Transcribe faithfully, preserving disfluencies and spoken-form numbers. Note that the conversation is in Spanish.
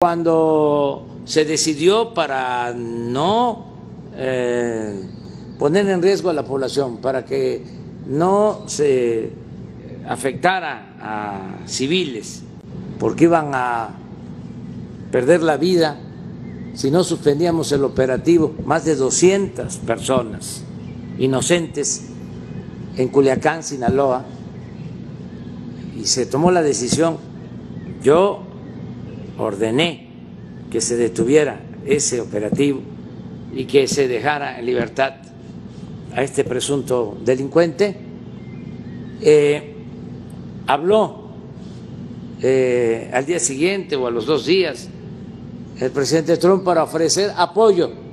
Cuando se decidió para no eh, poner en riesgo a la población, para que no se afectara a civiles, porque iban a perder la vida si no suspendíamos el operativo, más de doscientas personas inocentes en Culiacán, Sinaloa, y se tomó la decisión. Yo ordené que se detuviera ese operativo y que se dejara en libertad a este presunto delincuente. Eh, habló eh, al día siguiente o a los dos días el presidente Trump para ofrecer apoyo